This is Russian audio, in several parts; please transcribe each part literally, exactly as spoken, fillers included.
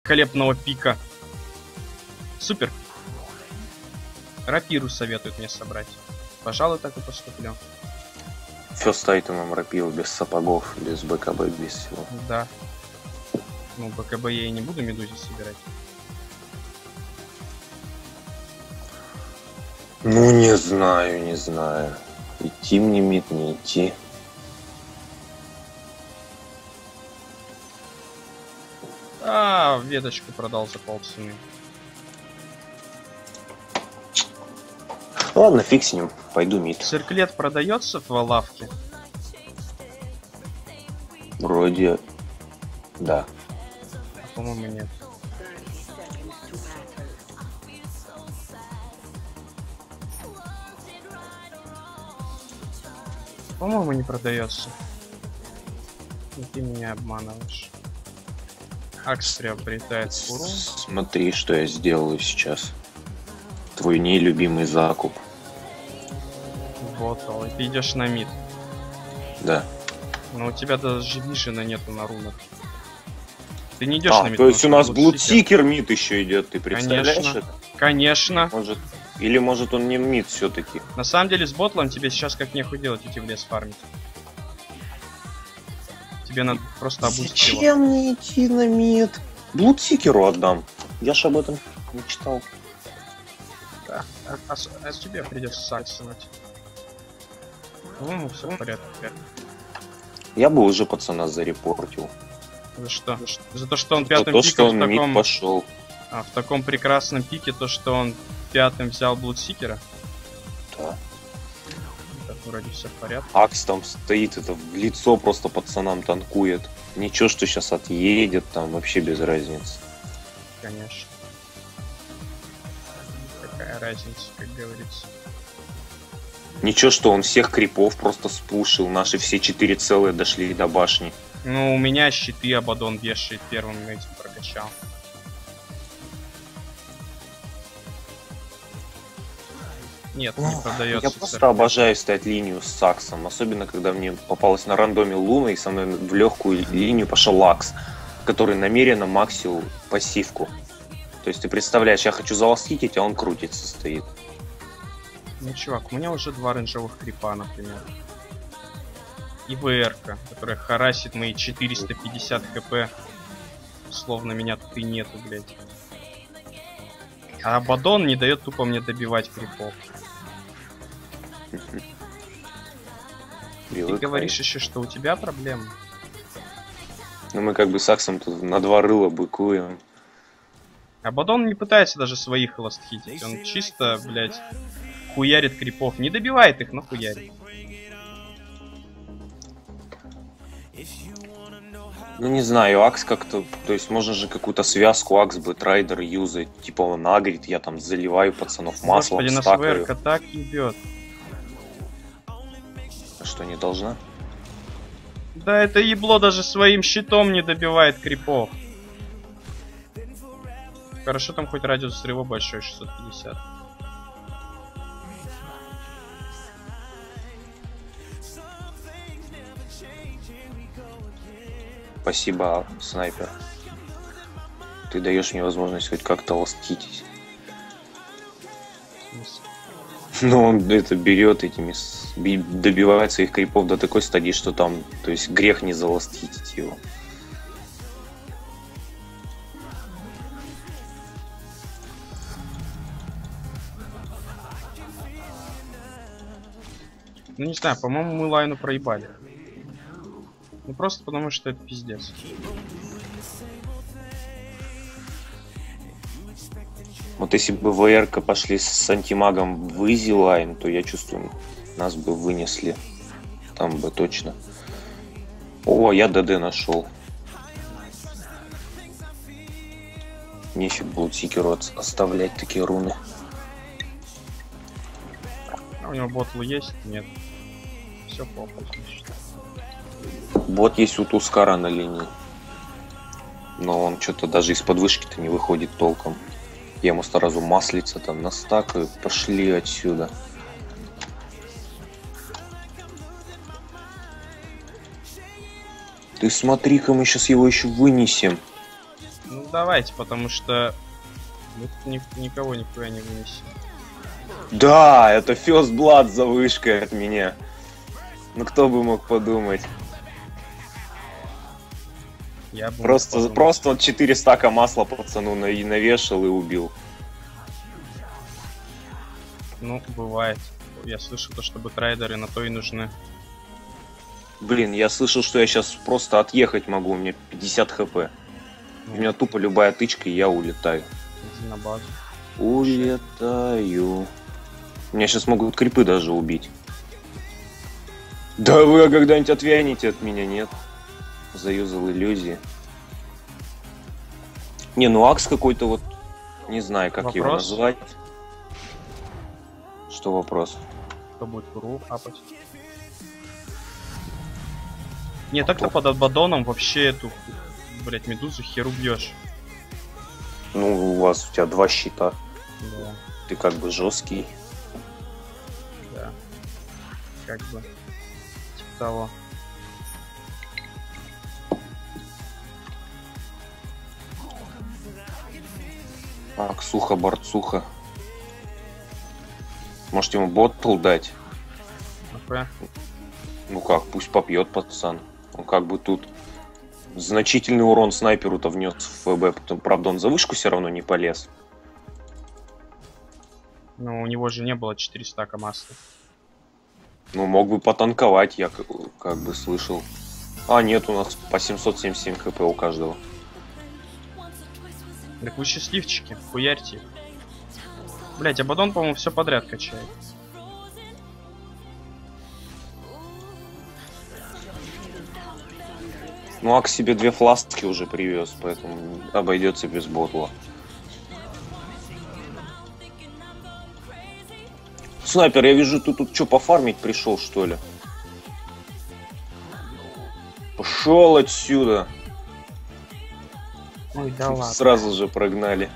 великолепного пика. Супер. Рапиру советуют мне собрать. Пожалуй, так и поступлю. Фёст айтемом рапиру, без сапогов, без БКБ, без всего. Да. Ну, БКБ я и не буду медузе собирать. Ну, не знаю, не знаю. Идти мне мид, не идти. А, веточку продал за полцены. Ладно, фиг с ним. Пойду мид. Цирклет продается в лавке? Вроде... Да. А, по-моему, нет. По-моему, не продается. И ты меня обманываешь. Акс приобретает фуру. Смотри, что я сделаю сейчас. Твой нелюбимый закуп. Вот, и ты идешь на мид. Да. Но у тебя даже вишена нету на рунах. Ты не идешь А, на мид. то есть у нас Блудсикер. Блудсикер мид еще идет, ты представляешь Конечно. это? Конечно. Может... Или может он не мид все-таки? На самом деле с ботлом тебе сейчас как нехуй делать, идти в лес фармить. Тебе надо просто обучить его. Зачем мне идти на мид? Блудсикеру отдам. Я ж об этом не читал. Да. А, а, а тебе придется саксовать. По-моему, все в порядке. Я бы уже пацана зарепортил. За что? За то, что он За пятым то, пиком что он в таком... мид пошел. А, в таком прекрасном пике, то, что он пятым взял Блудсикера. Да. Так, вроде все в порядке. Акс там стоит, это в лицо просто пацанам танкует. Ничего, что сейчас отъедет, там вообще без разницы. Конечно. Какая разница, как говорится. Ничего, что он всех крипов просто спушил. Наши все четыре целые дошли до башни. Ну, у меня щиты Абадон вешает первым этим прокачал. Нет, не продается. Я просто обожаю ставить линию с Саксом. Особенно, когда мне попалась на рандоме Луна, и со мной в легкую линию пошел Лакс, который намеренно максил пассивку. То есть ты представляешь, я хочу заластить, а он крутится стоит. Ну, чувак, у меня уже два оранжевых крипа, например. И ВР-ка, которая харасит мои четыреста пятьдесят хп. Словно меня тут и нету, блядь. А Абадон не дает тупо мне добивать крипов. Ты говоришь еще, что у тебя проблемы? Ну мы как бы с Аксом тут на два рыла быкуем. Абадон не пытается даже своих ластхитить. Он чисто, блядь, хуярит крипов. Не добивает их, но хуярит. Ну не знаю, Акс как-то, то есть можно же какую-то связку Акс Бэтрайдер юзать, типа он агрит, я там заливаю пацанов маслом, Господи, нас стакаю. ВР-ка так ебет. А что, не должна? Да это ебло даже своим щитом не добивает крипов. Хорошо, там хоть радиус взрыва большой, шестьсот пятьдесят. Спасибо, снайпер. Ты даешь мне возможность хоть как-то ластитить. Но он это берет этими, добивает своих крипов до такой стадии, что там, то есть грех не заластитить его. Ну не знаю, по-моему, мы лайну проебали. Ну просто потому, что это пиздец. Вот если бы ВР-ка пошли с антимагом в изи лайн, то я чувствую, нас бы вынесли. Там бы точно. О, я ДД нашел. Нефиг Блудсикеру оставлять такие руны. А у него ботл есть? Нет. Все плохо, значит. Бот есть у Тускара на линии. Но он что-то даже из-под вышки-то не выходит толком. Я ему сразу маслица там настакаю. Пошли отсюда. Ты смотри-ка, мы сейчас его еще вынесем. Ну доставайте, потому что мы тут ни, никого никуда не вынесем. Да, это First Blood за вышкой от меня. Ну кто бы мог подумать. Я бы Просто, подумал. просто вот четыре стака масла пацану на- и навешал и убил. Ну, бывает. Я слышал то, что бэтрайдеры на то и нужны. Блин, я слышал, что я сейчас просто отъехать могу, у меня пятьдесят хп. У Ну, меня тупо любая тычка, и я улетаю. иди на базу. Улетаю. Меня сейчас могут крипы даже убить. Да вы когда-нибудь отвянете от меня, нет? Заюзал иллюзии. Не, ну Акс какой-то вот... Не знаю, как его Вопрос? назвать. Что вопрос? Кто будет туру апать? Не, так-то под Абадоном вообще эту, блять, медузу херу бьешь. Ну, у вас у тебя два щита. Да, Ты как бы жесткий. да. Как бы. Типа того. Аксуха, борцуха. Может ему ботл дать? АП. Ну как, пусть попьет пацан. Он как бы тут значительный урон снайперу-то внес в ФБ. Потом, правда, он за вышку все равно не полез. Ну, у него же не было четыреста стака масла. Ну, мог бы потанковать, я как, как бы слышал. А, нет, у нас по семьсот семьдесят семь хп у каждого. Так вы счастливчики, хуярьте. Блять, Абадон, по-моему, все подряд качает. Ну, Ак себе две фласки уже привез, поэтому обойдется без ботла. Снайпер, я вижу, ты тут что, пофармить пришел, что ли? Пошел отсюда. Ой, да ладно. Сразу же прогнали.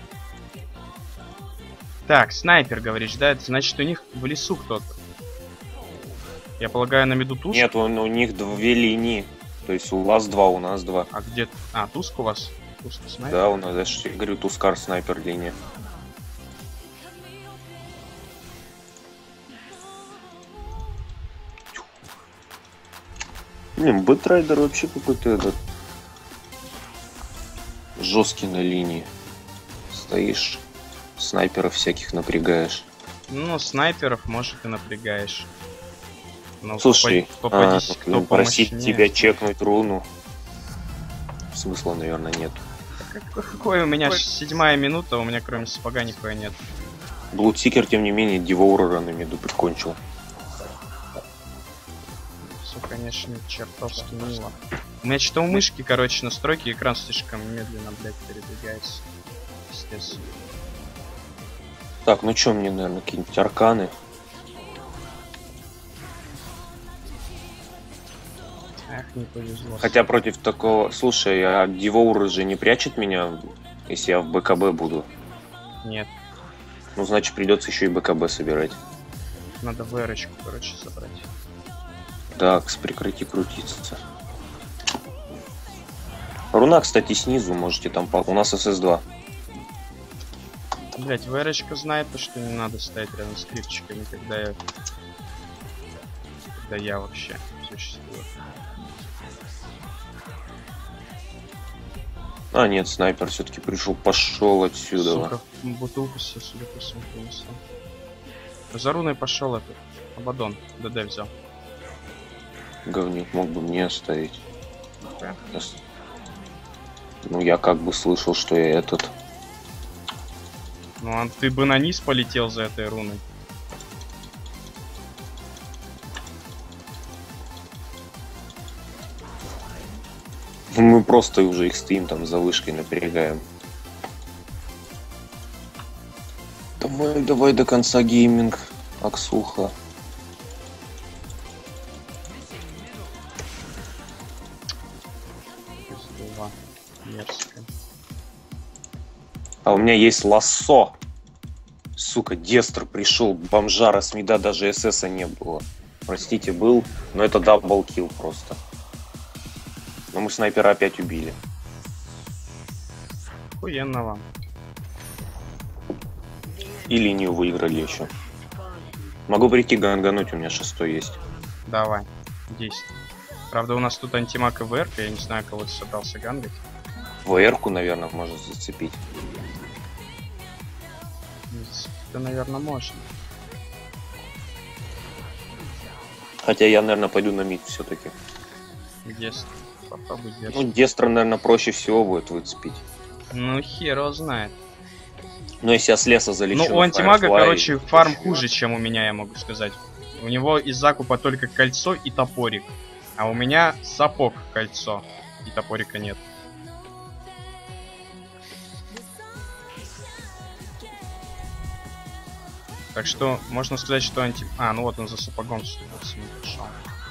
Так, снайпер, говоришь, да? Это значит, у них в лесу кто-то. Я полагаю, на меду туз? Нет, он, у них две линии. То есть у вас два, у нас два. А где... А, туск у вас? Туск снайпер? Да, у нас, я же говорю, Тускар снайпер линия. Блин, Бэтрайдер вообще какой-то этот жесткий на линии. Стоишь, снайперов всяких напрягаешь. Ну, снайперов, может, и напрягаешь. Но Слушай, кто по- а, попадись- кто просить помощнее. тебя чекнуть руну. Смысла, наверное, нет. Какой, какой у меня ж седьмая минута, у меня кроме сапога нихуя нет. Блудсикер, тем не менее, Девоурера на меду прикончил. Все, конечно, чертовски мило. У меня что-то у мышки, короче, настройки, экран слишком медленно, блядь, передвигается. Естественно. Так, ну чё, мне, наверное, какие-нибудь арканы. Ах, не повезло. Хотя против такого... Слушай, а Девоур же не прячет меня, если я в БКБ буду? Нет, Ну, значит, придется еще и БКБ собирать. надо ВРочку, короче, собрать. Так, прекрати крутиться. Руна, кстати, снизу можете там... по- У нас эс эс два. Блять, ВРочка знает то, что не надо стоять рядом с крипчиками, когда я... Когда я вообще существую. А, нет, снайпер все-таки пришел. Пошел отсюда. Сука, бутылку себе, судя по всему, принесла. За руной пошел этот Абадон, ДД взял. Говнюк мог бы мне оставить. Да. Я с- Ну, я как бы слышал, что я этот... Ну, а ты бы на низ полетел за этой руной. Ну, мы просто уже их стоим там за вышкой напрягаем. Давай, давай до конца гейминг, Аксуха. Пиздова. Мерзко. А у меня есть лассо. Сука, Дестр пришел, бомжара с мида, даже ССа не было. Простите, был, но это даблкил просто. Но мы снайпера опять убили. Охуенно вам. И линию выиграли еще. Могу прийти гангануть, у меня шестой есть. Давай. десять. Правда, у нас тут антимаг и ВР, я не знаю, кого ты собрался гангать. ВР-ку, наверное, можно зацепить. Это, наверное, можно. Хотя я, наверное, пойду на мид все-таки. Дестр. Попробуй Ну, держать. Дестра, наверное, проще всего будет выцепить. Ну, хер его знает. Но если я с леса залечу. Ну, у антимага, короче, фарм хуже, чем у меня, я могу сказать. У него из закупа только кольцо и топорик. А у меня сапог, кольцо. И топорика нет. Так что, можно сказать, что анти... А, ну вот он за сапогом пришел.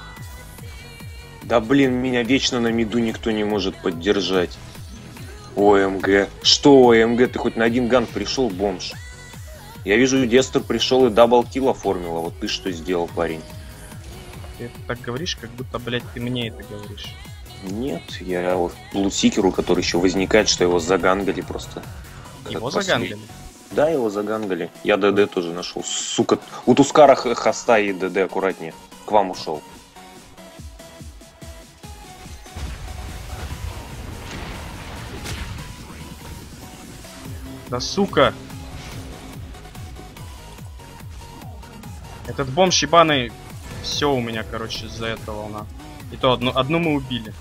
Да блин, меня вечно на миду никто не может поддержать. ОМГ. Что ОМГ? Ты хоть на один ганг пришел, бомж? Я вижу, Дестер пришел и даблкил оформил, а вот ты что сделал, парень? Ты это так говоришь, как будто, блядь, ты мне это говоришь. Нет, я вот Блудсикеру, который еще возникает, что его загангали просто. Его загангали? Да, его загангали. Я ДД тоже нашел. Сука, у Тускара хоста и ДД аккуратнее. К вам ушел. Да сука! Этот бомж ебаный... Все у меня, короче, из-за этого она. И то одну, одну мы убили.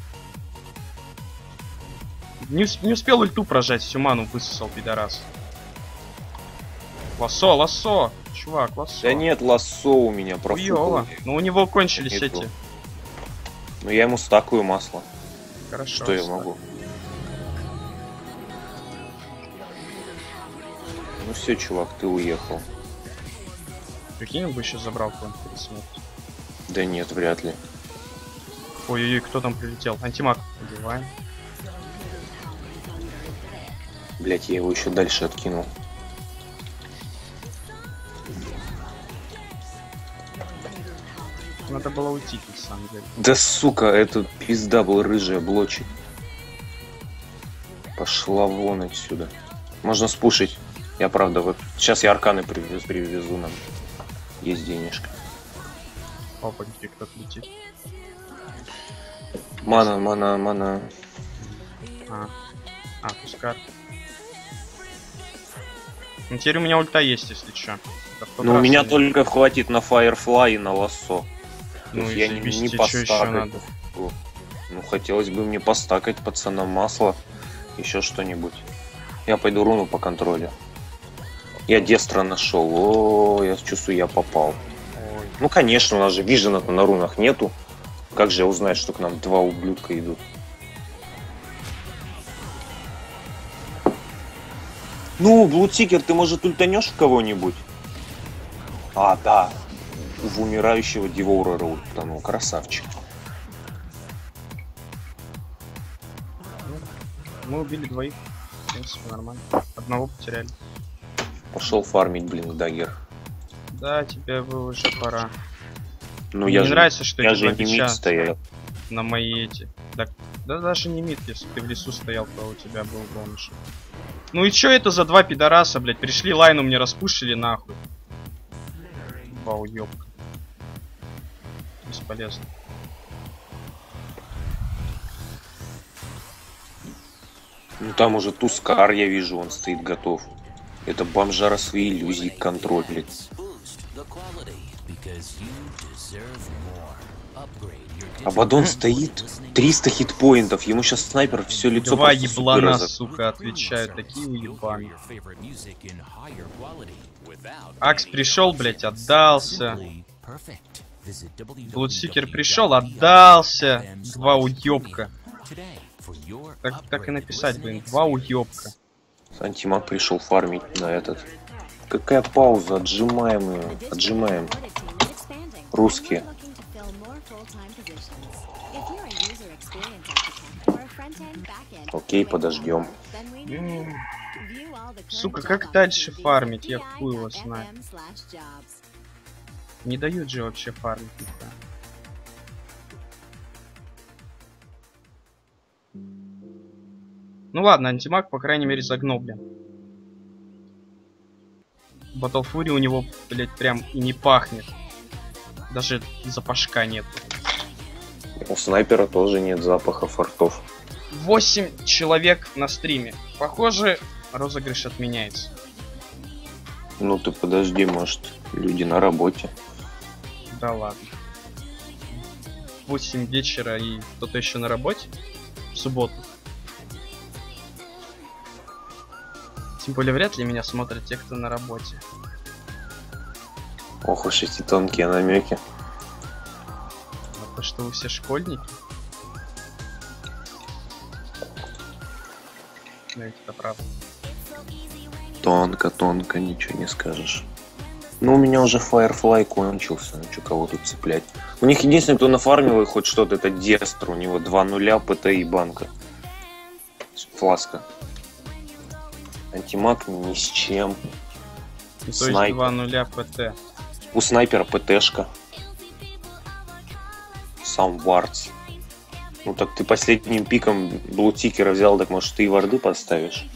Не, усп не успел ульту прожать, всю ману высосал, пидорас. Лассо, лассо! Чувак, лассо. Да нет, лассо у меня профукал. Ну у него кончились Нету. эти. Ну я ему стакаю масло. Хорошо. Что я стак. могу? Ну все, чувак, ты уехал. Прикинь, он бы еще забрал какой-нибудь пересмотр. Да нет, вряд ли. Ой-ой-ой, кто там прилетел? Антимаг. Убиваем. Блять, я его еще дальше откинул. Надо было уйти, на самом деле. Да сука, это пизда был рыжая блочит. Пошла вон отсюда. Можно спушить. Я правда вот. Сейчас я арканы привез, привезу нам. Есть денежка. Опаньки, кто-то летит. Мана, мана, мана. А, а Тускар. Ну теперь у меня ульта есть, если чё. Ну у меня только хватит на Firefly и на лассо. Ну То и есть я не, заебись, не тебе чё ещё постакать. надо? Ну хотелось бы мне постакать пацанам масло. Еще что-нибудь. Я пойду руну по контролю. Я Дестра нашел. О, я чувствую, я попал. Ой. Ну конечно, у нас же вижена на рунах нету. Как же я узнаю, что к нам два ублюдка идут? Ну, Блудсикер, ты, может, ультанешь в кого-нибудь? А, да. В умирающего Девоурера ультанул. Красавчик. Мы убили двоих. В принципе, нормально. Одного потеряли. Пошел фармить, блин, дагер. Да, тебе бы уже пора. Ну, Мне я не же, нравится, что я эти же два не мид бича стоял. на мои эти. Да, да даже не мид, если ты в лесу стоял, то у тебя был бомж. Ну и чё это за два пидораса, блядь? Пришли лайну мне распушили нахуй. Вау, ёбка. Бесполезно. Ну, там уже Тускар, я вижу, он стоит готов. Это бомжара свои иллюзии контролит. Абадон стоит, триста хитпоинтов, ему сейчас снайпер все лицо Два просто еблана, разок- сука, отвечают. Такие уебаны. Акс пришел, блять, отдался. Блудсикер пришел, отдался. Два уебка. Так, так и написать, блин. Два уебка. Антимаг пришел фармить на этот. Какая пауза? Отжимаем ее. Отжимаем. Русские. Окей, подождем. М, Сука, как дальше фармить? Я хуй его знаю. Не дают же вообще фармить. никуда. Ну ладно, антимаг, по крайней мере, загноблен. Battle Fury у него, блять, прям и не пахнет. Даже запашка нет. У снайпера тоже нет запаха фортов. восемь человек на стриме. Похоже, розыгрыш отменяется. Ну ты подожди, может, люди на работе. Да ладно. восемь вечера и кто-то еще на работе? В субботу. Тем более вряд ли меня смотрят те, кто на работе. Ох уж эти тонкие намеки. А то, что вы все школьники. Ну, это правда. Тонко, тонко, ничего не скажешь. Ну, у меня уже Firefly кончился. Ну, что, кого тут цеплять? У них единственный, кто нафармил и хоть что-то, это Дестр. У него два нуля, ПТ и банка. Фласка. Антимаг ни с чем. Ну, то есть два нуля ПТ. У снайпера ПТшка. Сам Вардс. Ну так ты последним пиком блутикера взял, так может ты и варды поставишь?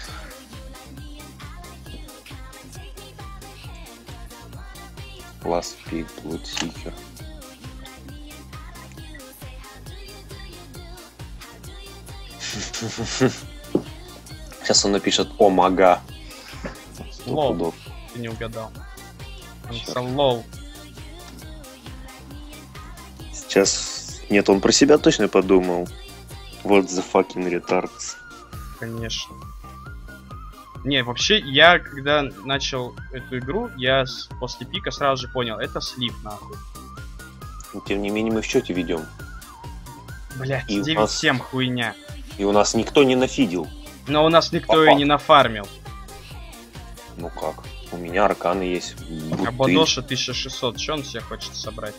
Ласт пик, блутикер. Сейчас он напишет «О, мага». Лол. Ты не угадал. Он написал лол. Сейчас... Нет, он про себя точно подумал. What the fucking retards. Конечно. Не, вообще, я когда начал эту игру, я с... после пика сразу же понял, это слив, нахуй. Но, тем не менее, мы в счете ведем. Блять, И девять семь нас... хуйня. И у нас никто не нафидил. Но у нас никто Папа. и не нафармил. Ну как? У меня арканы есть. А Бодоша тысяча шестьсот, что он себе хочет собрать?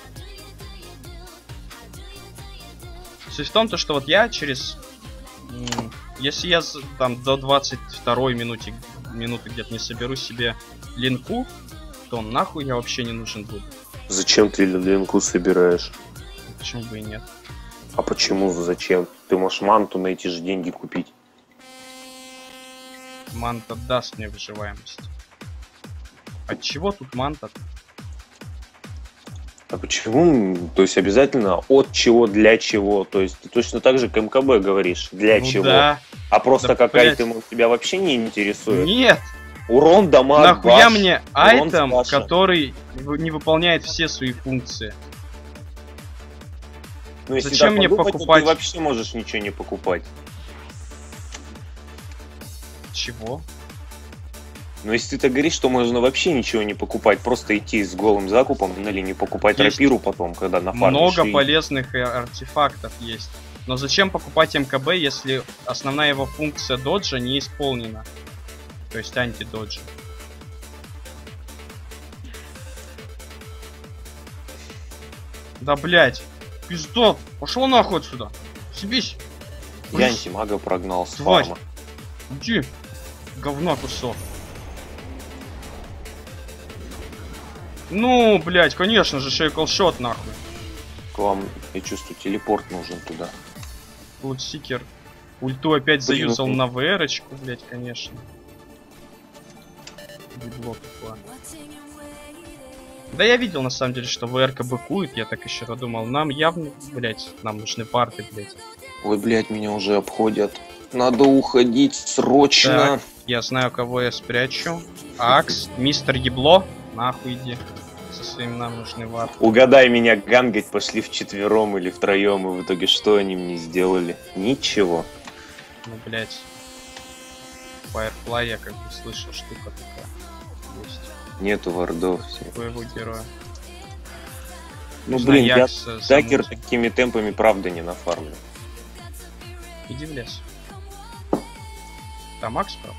Суть в том, то, что вот я через... Если я там до двадцать второй минуты, минуты где-то не соберу себе линку, то нахуй я вообще не нужен буду. Зачем ты линку собираешь? Почему бы и нет? А почему зачем? Ты можешь манту на эти же деньги купить. Манта даст мне выживаемость. От чего тут манта? А почему? То есть обязательно от чего, для чего? То есть ты точно так же к МКБ говоришь, для ну чего? Да. А просто Да, какая блядь. айтем тебя вообще не интересует? Нет! Урон, дамаг, Нахуя баш, мне урон, айтем, спаша. который не выполняет все свои функции? Ну, если Зачем так мне подумать, то покупать? ты вообще можешь ничего не покупать. Чего? Но если ты так говоришь, что можно вообще ничего не покупать, просто идти с голым закупом на линии, покупать Есть рапиру потом, когда нафармишь. много и... полезных э, артефактов есть. Но зачем покупать МКБ, если основная его функция доджа не исполнена? То есть анти-доджа. Да блять, пиздот, пошел нахуй отсюда. Съебись. Я антимага прогнал с Тварь. фарма. Иди, говна кусок. Ну, блять, конечно же, шейкл-шот нахуй. К вам, я чувствую, телепорт нужен туда. Лутсикер ульту опять Блин, заюзал ну- на ВРочку, блять, конечно. Библо такое. Да я видел на самом деле, что ВРка быкует, я так еще подумал. Нам явно, блять, нам нужны парты, блять. Ой, блядь, меня уже обходят. Надо уходить срочно. Так, я знаю, кого я спрячу. Акс, мистер Ебло, нахуй иди. Со своим нам нужны варты. Угадай меня, гангать пошли вчетвером или втроем, и в итоге что они мне сделали? Ничего. Ну, блять. Firefly я как бы слышал, штука такая. Есть. Нету вардов. Все. Твоего героя. Ну, Нужно блин, я Якса Дагер замутить. такими темпами правда не нафармлю. Иди в лес. Там Макс, правда?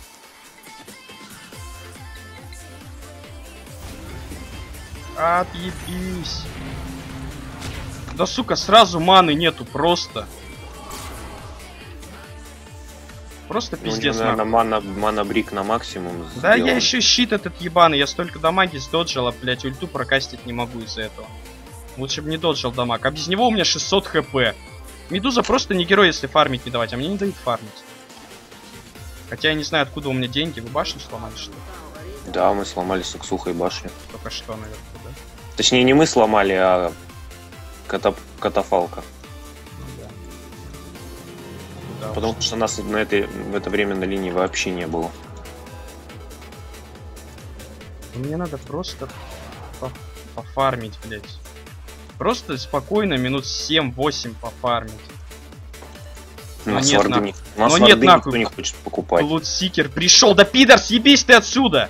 Отъебись. Да сука, сразу маны нету, просто. Просто Ну, у него, пиздец, наверное, нахуй. мана, мана-брик на максимум Да сделан. я еще щит этот ебаный, я столько дамаги сдоджил, а, блять, ульту прокастить не могу из-за этого. Лучше бы не доджил дамаг. А без него у меня шестьсот хп. Медуза просто не герой, если фармить не давать, а мне не дают фармить. Хотя я не знаю, откуда у меня деньги. Вы башню сломали, что ли? Да, мы сломали с Аксухой башню. Только что, наверное, да? Точнее, не мы сломали, а ката... катафалка. Ну, да. Да, Потому уж. что нас на этой, в это время на линии вообще не было. Мне надо просто по пофармить, блядь. Просто спокойно минут семь-восемь пофармить. У Но нас нет, варды, нахуй. не... У нас Но варды нет, никто нахуй. не хочет покупать. Лутсикер пришел. Да пидор, съебись ты отсюда!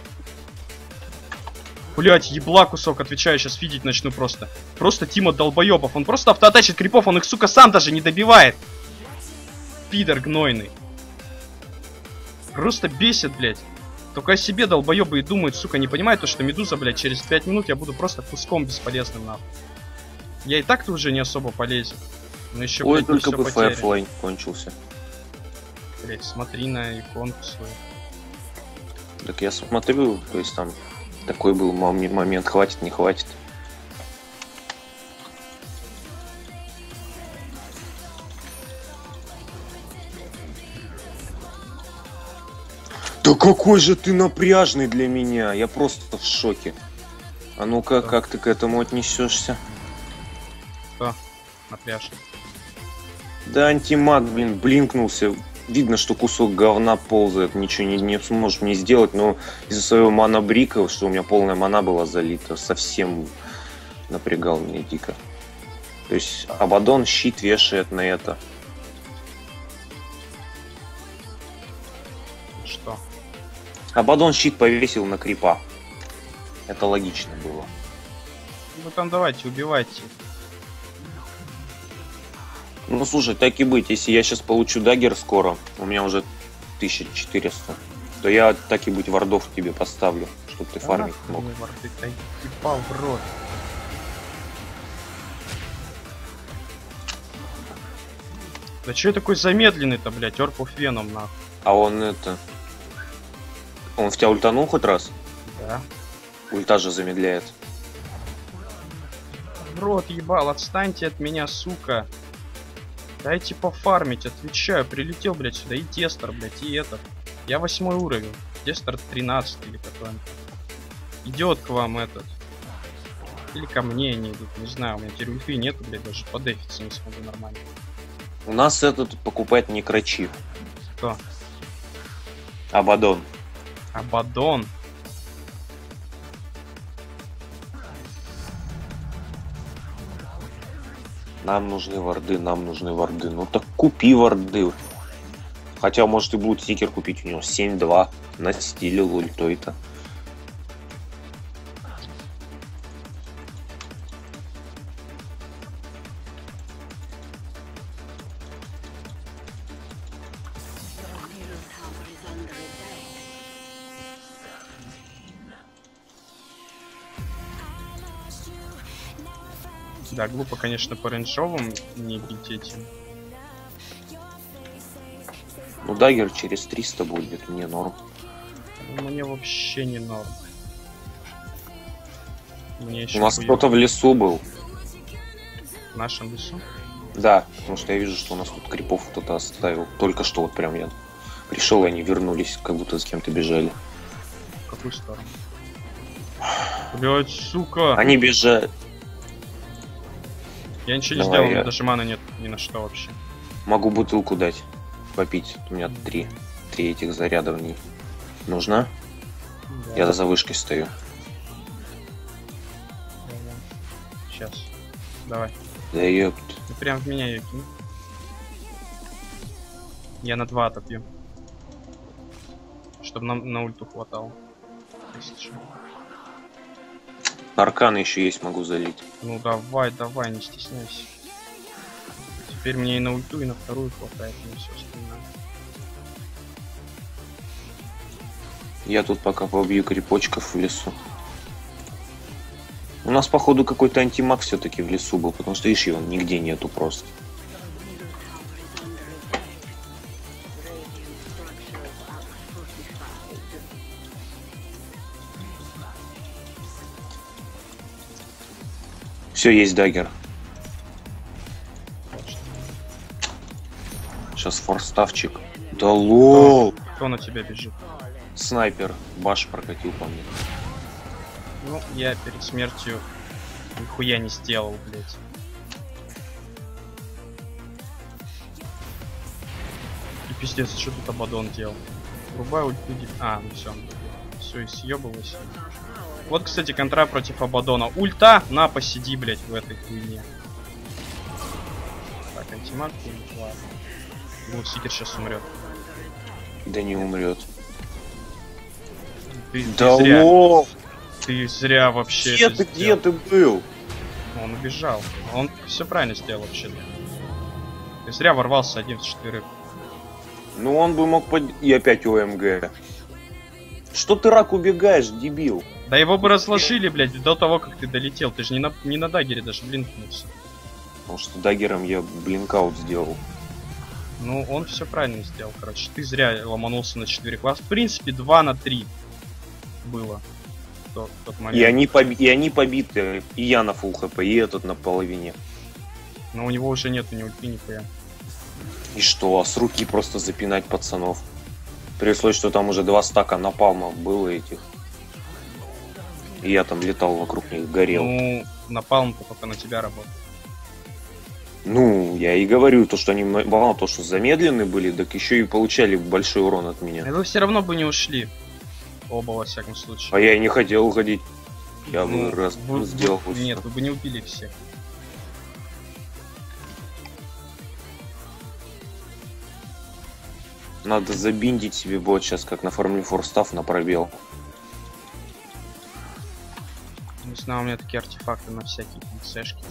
Блять, ебла кусок, отвечаю, сейчас фидить начну просто. Просто Тима долбоебов. Он просто автоатачит крипов, он их, сука, сам даже не добивает. Пидор гнойный. Просто бесит, блядь. Только о себе долбоебы и думают, сука, не понимают то, что Медуза, блядь, через пять минут я буду просто куском бесполезным, нахуй. Я и так-то уже не особо полезен. Но еще, Ой, блядь, не только всё бы потеряно. Firefly кончился. Блядь, смотри на иконку свою. Так я смотрю, то есть там такой был мом- момент, хватит, не хватит. Да какой же ты напряжный для меня, я просто в шоке. А ну-ка, Да. как ты к этому отнесешься? Что? На пляж. Да антимаг, блин, блинкнулся. Видно, что кусок говна ползает, ничего не, не сможешь мне сделать, но из-за своего монобрика, что у меня полная мана была залита, совсем напрягал меня дико. То есть Абадон щит вешает на это. Что? Абадон щит повесил на крипа. Это логично было. Ну там давайте, убивайте. Ну слушай, так и быть, если я сейчас получу дагер скоро, у меня уже тысяча четыреста, то я так и быть вардов тебе поставлю, чтобы ты Да фармить нахуй мог. мне варды, да ебал в рот. Да че я такой замедленный-то, блядь, Орпов Веном, нахуй. А он это... Он в тебя ультанул хоть раз? Да. Ульта же замедляет. В рот ебал, отстаньте от меня, сука. Дайте пофармить, отвечаю. Прилетел, блядь, сюда и тестер, блядь, и этот. Я восьмой уровень. Тестер тринадцатый или какой-то. Идет к вам этот. Или ко мне они идут, не знаю, у меня теперь ульты нету, блядь, даже подефиться не смогу нормально. У нас этот покупает некрочив. Кто? Абадон. Абадон. Нам нужны варды, нам нужны варды. Ну так купи варды. Хотя, может, и будет стикер купить. У него семь два. Настилил ультой-то. Да, глупо, конечно, по рейнджовым не бить этим. Ну, дагер через триста будет, мне норм. Мне вообще не норм. Мне еще У нас хуёво. кто-то в лесу был. В нашем лесу. Да, потому что я вижу, что у нас тут крипов кто-то оставил. Только что вот прям я пришел, и они вернулись, как будто с кем-то бежали. В какую сторону? Блять, сука! Они бежали. Я ничего не Давай, сделал, у я- меня даже маны нет ни на что вообще. Могу бутылку дать. Попить. У меня три. Три этих заряда в ней. Нужна? Да, Я за вышкой стою. Сейчас. Давай. Да ёпт. Ты прям в меня ее кинь. Я на два отопью. Чтобы нам на ульту хватало. Если что. Аркан еще есть, могу залить. Ну давай, давай, не стесняйся. Теперь мне и на ульту, и на вторую хватает, и на все остальное. Я тут пока побью крипочков в лесу. У нас, походу, какой-то антимаг все-таки в лесу был, потому что, видишь, его нигде нету просто. Все, есть дагер. Сейчас форставчик. Да лол! Кто на тебя бежит? Снайпер баш прокатил по мне. Ну, я перед смертью нихуя не сделал, блять. И пиздец, что тут Абадон делал? Врубай ульту. А, ну все, все, и съебывайся. Вот, кстати, контра против Абадона. Ульта! На, посиди, блять, в этой хуйне. Так, антимаг, ладно. Блудсикер сейчас умрет. Да не умрет. Ты, да ты зря. лол! Ты зря вообще. Где ты, где ты был? Он убежал. Он все правильно сделал вообще. Ты зря ворвался один в четверых. Ну он бы мог под... И опять ОМГ. Что ты, рак, убегаешь, дебил? Да его бы разложили, блядь, до того, как ты долетел. Ты же не на, не на дагере даже блинкнулся. Потому что даггером я блинкаут сделал. Ну, он все правильно сделал, короче. Ты зря ломанулся на четыре класса. В принципе, два на три было. В тот, в тот момент. И они, поби... и они побиты. И я на фулл хп, и этот на половине. Но у него уже нету ни ульты, нихуя. И что, а с руки просто запинать пацанов? При условии, что там уже два стака напалмов было этих. И я там летал вокруг них, горел. Ну, напалм-то только на тебя работает. Ну, я и говорю, то, что они мало то, что замедлены были, так еще и получали большой урон от меня. Но вы все равно бы не ушли. Оба, во всяком случае. А я и не хотел уходить. Я Ну, бы раз вы- сделал. вы- Нет, вы бы не убили всех. Надо забиндить себе бот сейчас, как на формуле форстав на пробел. Не знаю, у меня такие артефакты на всякие там сэшки.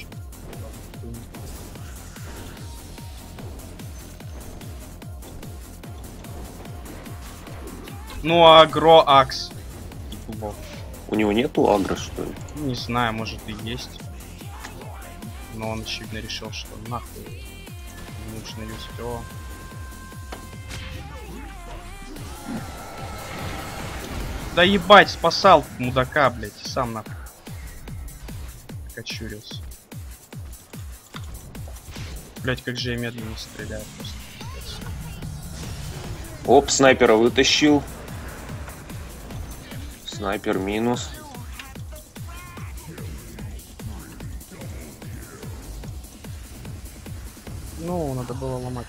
Ну, агро акс. И кубов. У него нету агро, что ли? Не знаю, может и есть. Но он, очевидно, решил, что нахуй нужно юзать. О. Да ебать, спасал мудака, блять, сам нахуй кочурился. Блять, как же я медленно стреляю просто. Пиздец. Оп, снайпера вытащил. Снайпер минус. Ну, надо было ломать.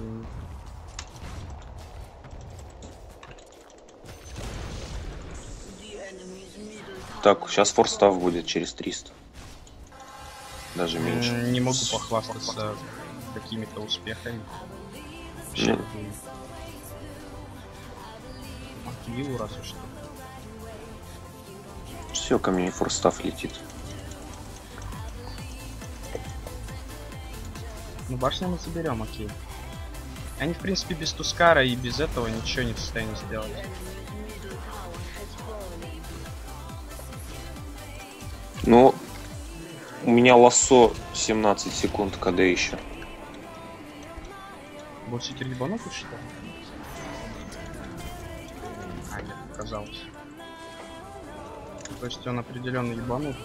Так, сейчас форстав будет через триста. Даже меньше. М, Не могу похвастаться какими-то успехами. Вообще, Ну. Акиву разве что. Все, ко мне форстав летит. Ну, башню мы заберем, окей. Они, в принципе, без Тускара и без этого ничего не в состоянии сделать. Ну, у меня лассо семнадцать секунд КД еще. Босикер ебанутый, что ли? А, нет, оказалось. То есть он определенно ебанут.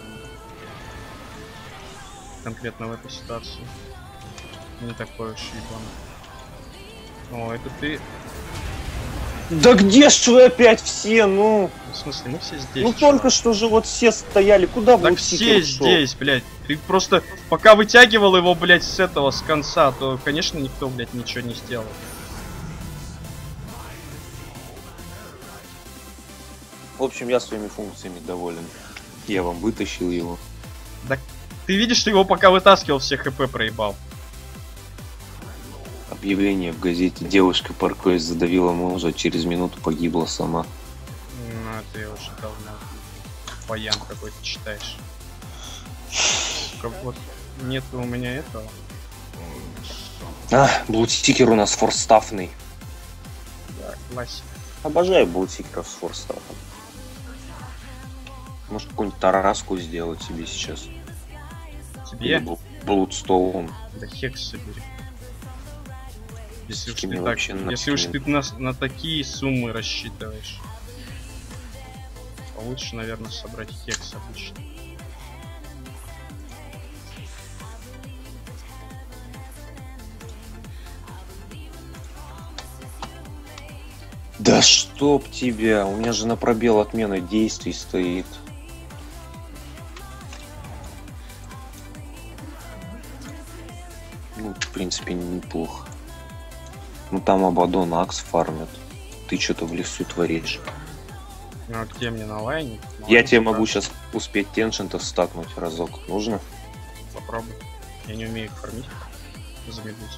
Конкретно в этой ситуации. Не такой уж ебанут. О, это ты... Да где ж вы опять все, ну? В смысле, мы все здесь. Ну чувак. только что же вот все стояли, куда Так вы все здесь, блядь. Ты просто пока вытягивал его, блядь, с этого, с конца, то, конечно, никто, блядь, ничего не сделал. В общем, я своими функциями доволен. Я вам вытащил его. Так ты видишь, что его пока вытаскивал, все хп проебал. Объявление в газете: девушка паркуясь задавила мужа, через минуту погибла сама. Ну, это я уже давно. Баян какой-то читаешь. Как вот нет у меня этого. А, блудстикер у нас форстафный. Да, классик. Обожаю блудстикеров с форстафом. Может, какую-нибудь тараску сделать себе сейчас. Тебе? Блудстоун. Да хекс собери. Если уж Какими ты, так, вообще если уж нахрен? ты на, на такие суммы рассчитываешь. Лучше, наверное, собрать хекс обычно. Да чтоб тебя, у меня же на пробел отмена действий стоит. Ну, в принципе, неплохо. Ну там Абадон Акс фармит. Ты что-то в лесу творишь. Ну а где мне на лайне? На Я лайне тебе пока. могу сейчас успеть теншентов стакнуть разок. Нужно? Попробуй. Я не умею их фармить. За медузу.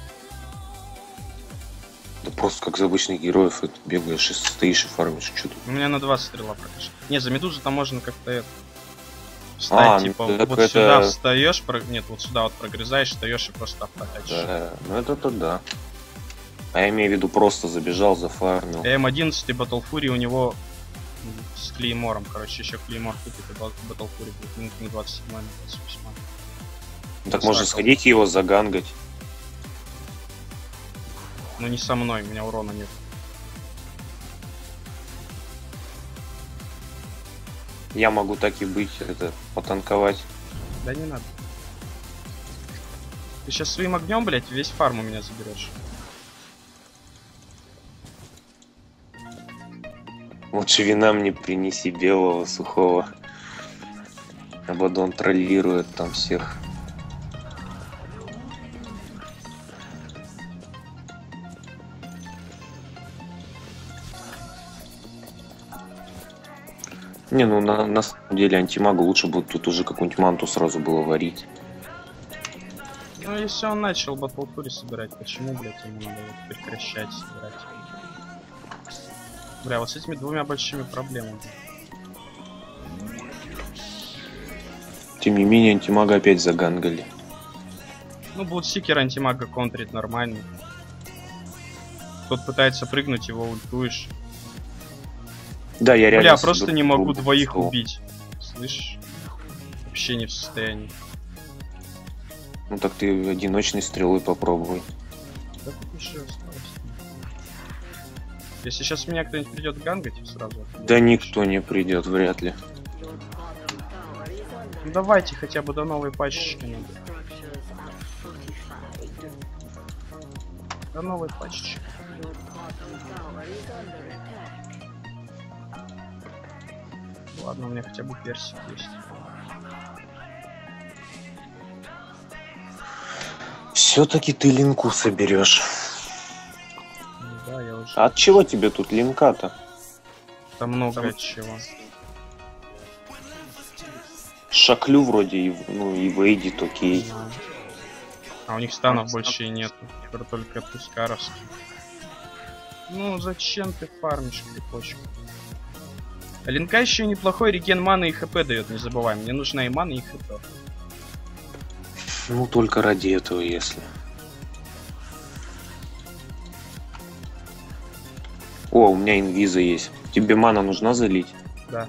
Да просто как за обычных героев это бегаешь и стоишь и фармишь. Что тут? У меня на два стрела практически. Не, за медузу там можно как-то это... Встать, А, типа, ну, вот так сюда это- встаешь, про... нет, вот сюда вот прогрызаешь, встаешь и просто автотачишь. Да, ну это-то да. А я имею в виду просто забежал, зафармил. М одиннадцать Battle Fury у него с клеймором, короче, еще клеймор купит, и Battle Fury будет минут на двадцать семь, двадцать восемь. Так можно сходить и его загангать. Но не со мной, у меня урона нет. Я могу так и быть, это, потанковать. Да не надо. Ты сейчас своим огнем, блять, весь фарм у меня заберешь. Лучше вина мне принеси белого, сухого. Абадон троллирует там всех. Не, ну на, на самом деле антимагу лучше будет тут уже какую-нибудь манту сразу было варить. Ну если он начал Battle Fury собирать, почему, блять, ему надо вот прекращать собирать? Бля, вот с этими двумя большими проблемами. Тем не менее, антимага опять загангали. Ну, Блудсикер антимага контрит нормально. Тот пытается прыгнуть, его ультуешь. Да, я реально... Бля, себе просто не могу пробую, двоих что- убить. Слышь? Вообще не в состоянии. Ну так ты одиночной стрелой попробуй. Да тут еще осталось. Если сейчас меня кто-нибудь придет гангать, сразу. Да никто не придет, вряд ли. Ну давайте хотя бы до новой пачечки надо. До новой пачечки. Ладно, у меня хотя бы персик есть. Все-таки ты линку соберешь. Ну да, я уже... А от чего тебе тут линка-то? Там много от чего. Шаклю вроде и, в- ну, и выйдет, окей. Да. А у них станов больше и нету. Теперь только Тускаровский. Ну зачем ты фармишь крепочку? А линка еще неплохой реген маны и хп дает, не забывай. Мне нужна и мана, и хп. Ну только ради этого, если. О, у меня инвиза есть. Тебе мана нужна залить? Да.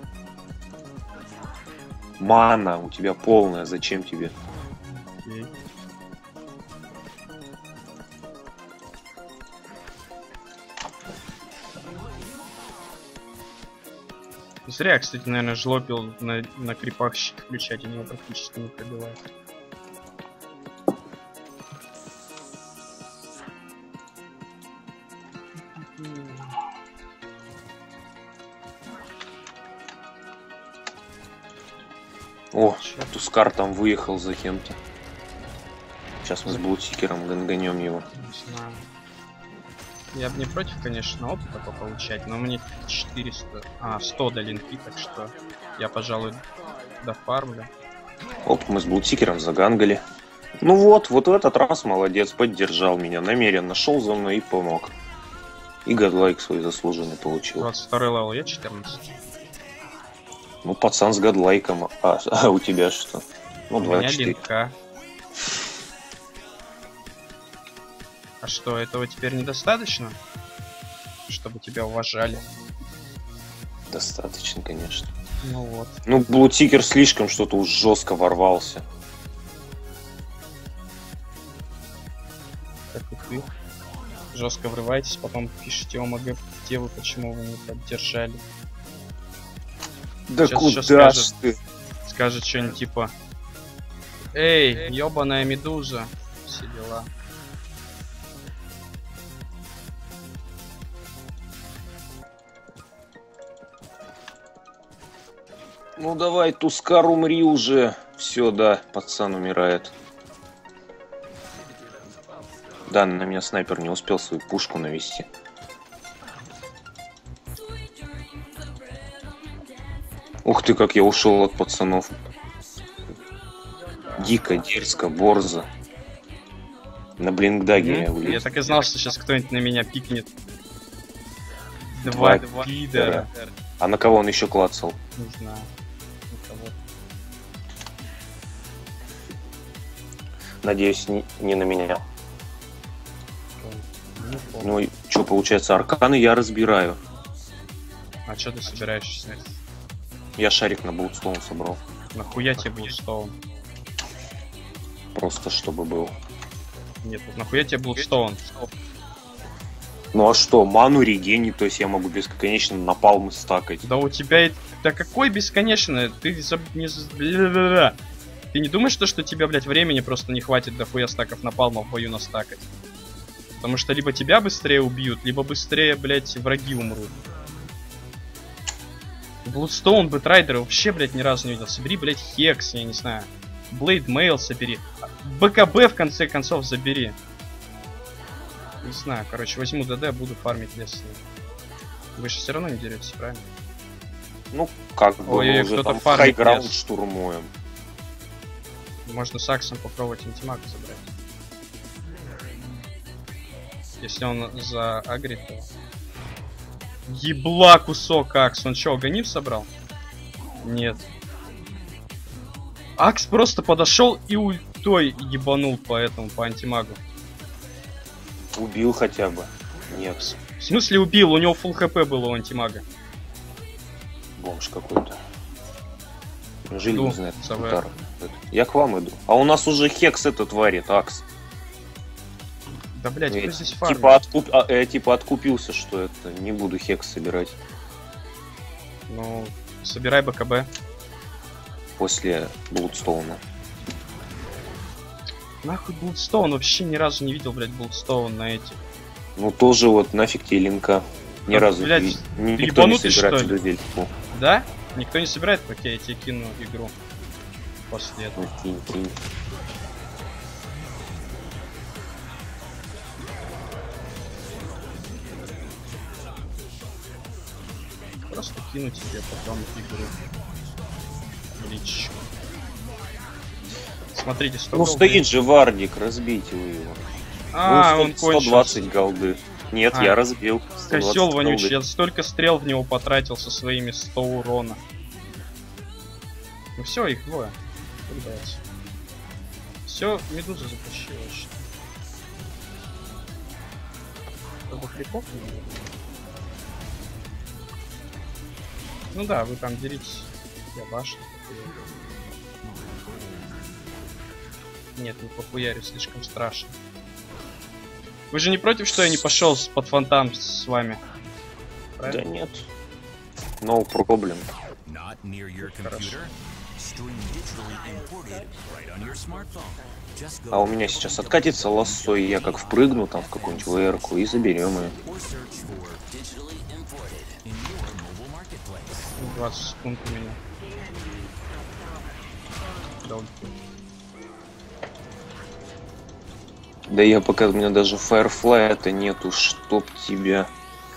Мана у тебя полная, зачем тебе? Окей. Зря, кстати, наверное, жлобил на, на крипах щит включать, они его практически не пробивают. О, Тускар там выехал за кем-то. Сейчас мы с Блудсикером ганганем его. Не знаю. Я бы не против, конечно, опыта получать, но мне четыреста, а, сто до линки, так что я, пожалуй, дофармлю. Оп, мы с Блудсикером загангали. Ну вот, вот в этот раз молодец, поддержал меня, намеренно шел за мной и помог. И гадлайк свой заслуженный получил. двадцать второй левел, я четырнадцать. Ну, пацан с гадлайком, а, а у тебя что? Ну, У меня двадцать четыре. линка. А что, этого теперь недостаточно? Чтобы тебя уважали? Достаточно, конечно. Ну вот. Ну, Блудсикер слишком что-то уж жестко ворвался. Как и ты. Жестко врываетесь, потом пишите ОМГ, где вы, почему вы не поддержали. Да Сейчас ещё куда ж скажет. ты? Скажет что-нибудь типа: эй, ёбаная медуза. Все дела. Ну давай, Тускар, умри уже. Все, да, пацан умирает. Да, на меня снайпер не успел свою пушку навести. Ух ты, как я ушел от пацанов. Дико, дерзко, борзо. На блинкдаге я улез. Я так и знал, что сейчас кто-нибудь на меня пикнет. Два, два пидора. А на кого он еще клацал? Не знаю. На кого. Надеюсь, не, не на меня. Не помню. Ну и что, получается, арканы я разбираю. А что ты собираешься снять? Я шарик на Блудстоун собрал. Нахуя тебе Блудстоун? Просто чтобы был. Нет, вот нахуя тебе Блудстоун? Ну а что, ману регени, то есть я могу бесконечно напалмы стакать. Да у тебя... Да какой бесконечно? Ты за... не... Бля-бля-бля. Ты не думаешь, что, что тебе, блядь, времени просто не хватит до хуя стаков напалма в бою настакать? Потому что либо тебя быстрее убьют, либо быстрее, блядь, враги умрут. Блудстоун, Бэтрайдер вообще, блядь, ни разу не видел. Собери, блядь, Хекс, я не знаю. Блейд Мейл собери. БКБ, в конце концов, забери. Не знаю, короче, возьму ДД, буду фармить лес. Вы же все равно не деретесь, правильно? Ну, как бы Ой, мы уже кто-то там фармит хайграунд лес. штурмуем. Можно с Аксом попробовать антимага забрать. Если он за агрит, то... Ебла кусок Акс. Он что, Аганим собрал? Нет. Акс просто подошел и ультой ебанул по этому, по антимагу. Убил хотя бы. Нет. В смысле убил? У него фулл хп было у антимага. Бомж какой-то. Неужели Иду не знает за удар? Я к вам иду. А у нас уже Хекс этот варит, Акс. Да блять, кто Я здесь фармит? типа, откуп... а, я типа откупился, что это не буду Хекс собирать. Ну, собирай БКБ. После Блудстоуна. Нахуй Блудстоун? Вообще ни разу не видел, блядь, Блудстоун на этих. Ну тоже вот нафиг тебе линка. Ни Да, разу блядь, ни- ты никто не ебанутый, собирает что ли? эту дельту. Да? Никто не собирает? Окей, я тебе кину игру. После этого. Ну, кинь, кинь. Просто кину тебе потом игру. Личку. Смотрите, сто Ну голды. стоит же Вардик, разбейте вы его. А, ну, он сто двадцать кончился. голды. Нет, А. я разбил. сто двадцать Козел вонючий, голды. я столько стрел в него потратил со своими сто урона. Ну все, их двое. Все, медуза затащила. что ли. Чтобы хлебов не было. Ну да, вы там деритесь. Я башня. Нет, не похуярю, слишком страшно. Вы же не против, что я не пошел с- под фонтан с вами? Да Правильно? нет. No problem. Not near your Хорошо. computer. Stream digitally imported right on your smartphone. Just go А у меня сейчас откатится лассо, и я как впрыгну там в какую-нибудь ВР-ку и заберем ее. or search for digitally imported in your mobile marketplace. двадцать секунд у меня. Да, Да я пока у меня даже Firefly это нету, чтоб тебя.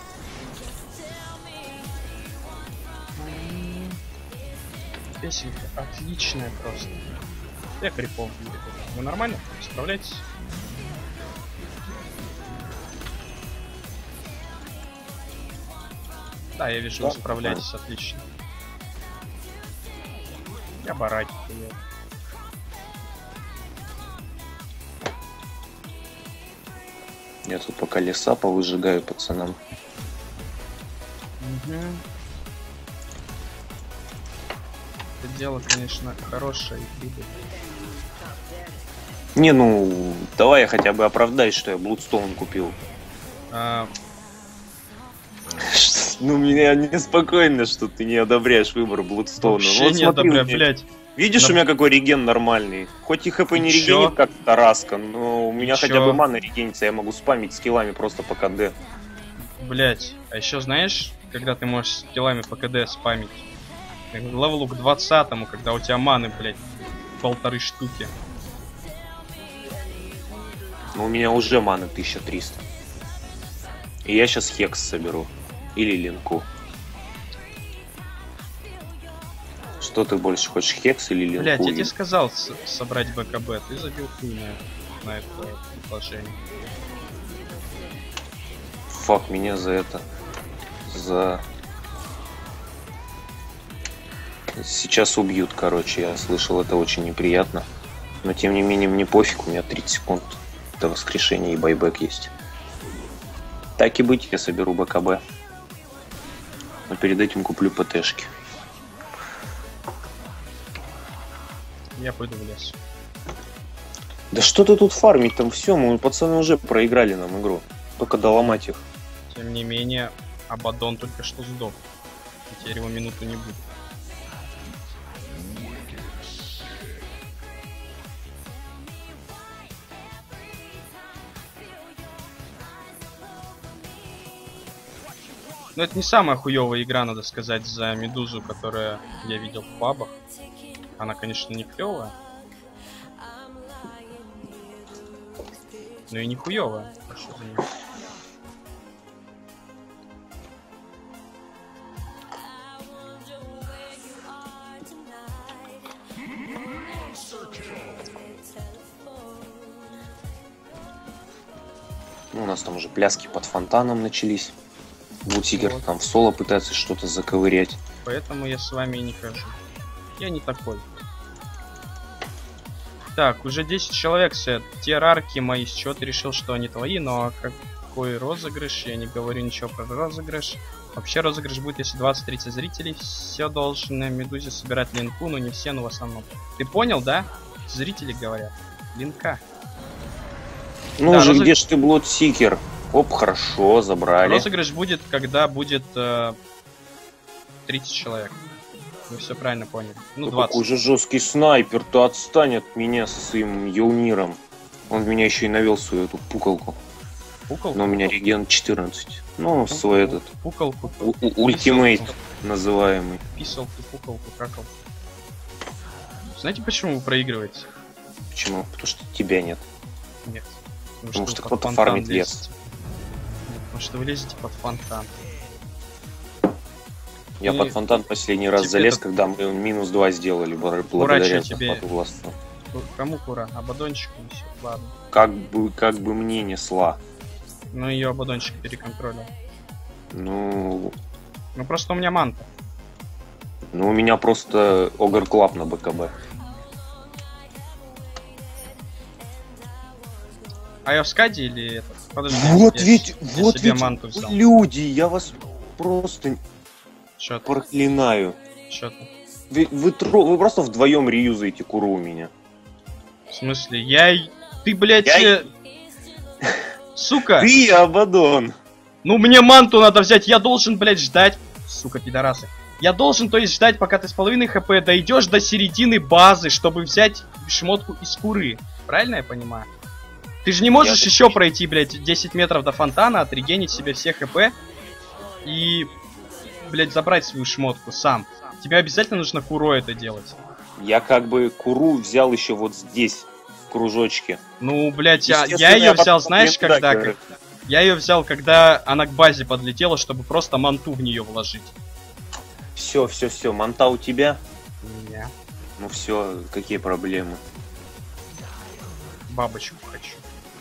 песенка отличная просто. Я крипом. Вы нормально? Справляетесь? Да, я вижу, вы Да, справляетесь отлично. Я бараки. привет. Я тут пока леса повыжигаю пацанам. Мгм. Это дело, конечно, хорошее и прибыль. Не, ну, давай я хотя бы оправдаюсь, что я Блудстоун купил. А, Ну, меня неспокойно, что ты не одобряешь выбор Блудстоуна. вообще Ну, вот не смотри, одобряю, у меня- блядь. Видишь, Да. у меня какой реген нормальный. Хоть и хп И не чё? регенит, как Тараска, но у меня И хотя чё? бы мана регенится, я могу спамить скиллами просто по КД. Блять, а еще знаешь, когда ты можешь скиллами по КД спамить? Левелу к двадцатому, когда у тебя маны, блядь, полторы штуки. Ну, у меня уже маны тысяча триста. И я сейчас хекс соберу. Или линку. Что ты больше хочешь, хекс или линку? Блядь, я тебе сказал собрать БКБ, ты забил хуй на, на это предложение. Фак, меня за это... За... Сейчас убьют, короче, я слышал, это очень неприятно. Но тем не менее, мне пофиг, у меня тридцать секунд до воскрешения и байбек есть. Так и быть, я соберу БКБ. Но перед этим куплю ПТшки. Я пойду в лес. Да что ты тут фармить, там все, мы пацаны уже проиграли нам игру. Только доломать их. Тем не менее, Абадон только что сдох. Теперь его минуту не будет. Но это не самая хуевая игра, надо сказать, за Медузу, которую я видел в пабах. Она, конечно, не клевая. Но и не хуевая. Ну, у нас там уже пляски под фонтаном начались. Бутигер вот. Там в соло пытается что-то заковырять. Поэтому я с вами и не хожу. Я не такой. Так, уже десять человек сидят. Те рарки мои, с чего ты решил, что они твои? Но какой розыгрыш? Я не говорю ничего про розыгрыш. Вообще розыгрыш будет, если двадцать-тридцать зрителей. Все должны Медузе собирать линку, но не все, но в основном. Ты понял, да? Зрители говорят. Линка. Ну да, уже розыг... где ж ты, Блудсикер? Оп, хорошо, забрали. Розыгрыш будет, когда будет э, тридцать человек. Вы все правильно поняли. Ну, ну, двадцать. Какой же жесткий снайпер, ты отстань от меня со своим Йоуниром. Он в меня еще и навел свою эту пукалку. Пукалку? Но у меня реген четырнадцать. Ну, пукалку, свой этот. Пукалку. У -у Ультимейт называемый. Писалку, пукалку, какалку. Знаете, почему вы проигрываете? Почему? Потому что тебя нет. Нет. Потому, Потому что, что кто-то фармит лес. Потому что вы лезете под фонтан. Я и... под фонтан последний раз залез, это... когда мы минус два сделали, благодаря захвату власти. Кому кура? Абадончику все, ладно. Как бы, как бы мне несла. Ну ее Абадончик переконтролил. Ну... Ну просто у меня манта. Ну у меня просто Огр Клаб на БКБ. А я в скаде или это? Подожди, вот я, ведь, я вот ведь люди, я вас просто Чё проклинаю. Чё ты? Вы, вы, тро... вы просто вдвоем реюзаете куру у меня. В смысле? Я... Ты, блядь... Я... Сука! Ты, Абадон! Ну мне манту надо взять, я должен, блядь, ждать... Сука, пидорасы. Я должен, то есть, ждать, пока ты с половиной хп дойдешь до середины базы, чтобы взять шмотку из куры. Правильно я понимаю? Ты же не можешь я еще так... пройти, блядь, десять метров до фонтана, отрегенить себе все хп и, блядь, забрать свою шмотку сам. Тебе обязательно нужно куру это делать. Я как бы куру взял еще вот здесь, в кружочке. Ну, блядь, я, я ее взял, знаешь, когда... Как... Я ее взял, когда она к базе подлетела, чтобы просто манту в нее вложить. Все, все, все, манта у тебя? У меня. Ну все, какие проблемы? Бабочку хочу.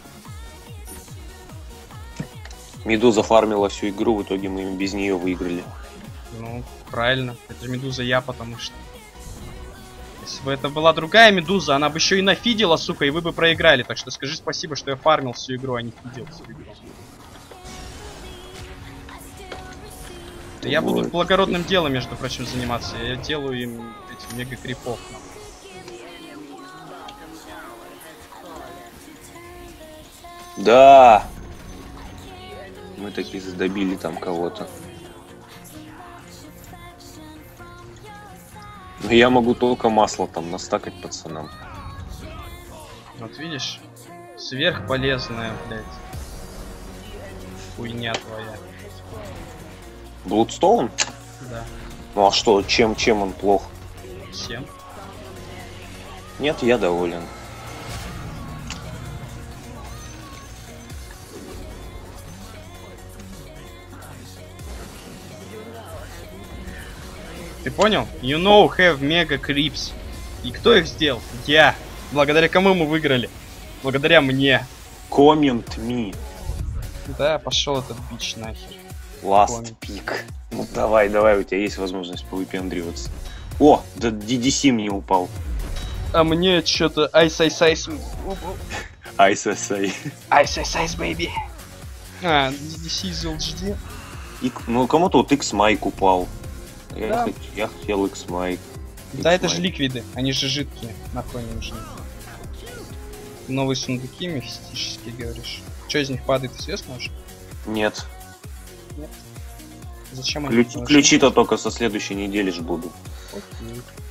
Медуза фармила всю игру, в итоге мы без нее выиграли. Ну, правильно. Это Медуза я, потому что... Если бы это была другая Медуза, она бы еще и нафидила, сука, и вы бы проиграли. Так что скажи спасибо, что я фармил всю игру, а не фидел всю игру. Я буду благородным делом, между прочим, заниматься. Я делаю им эти мега-крипов. Да! Мы таки задобили там кого-то. Но я могу только масло там настакать пацанам. Вот видишь? Сверхполезная, блядь. Хуйня твоя. Блудстоун? Да. Ну а что, чем, чем он плох? Всем. Нет, я доволен. Ты понял? You know have mega creeps. И кто их сделал? Я. Благодаря кому мы выиграли? Благодаря мне. Comment me. Да, пошел этот бич нахер. Last Comment. pick. Ну давай, давай, у тебя есть возможность повыпендриваться. О, да ди ди си мне упал. А мне что-то Ice Ice Ice... ай эс эс эй. Ice Ice Ice, baby. А, ди ди си из эл джи ди. И, ну кому-то вот X-Mike упал. Я, Да. хот- я хотел X-Mike. Да это же X-Mike. ликвиды, они же жидкие, нахуй не нужны. Новые сундуки мифические, говоришь. Что из них падает, известно уже? Нет. Зачем они Ключ- нужны? ключи-то только со следующей недели ж будут. Окей.